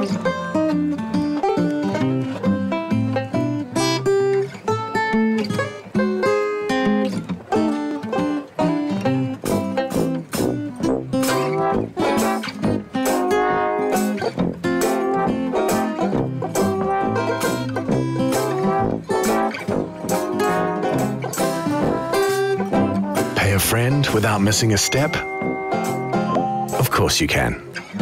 Pay a friend without missing a step? Of course you can.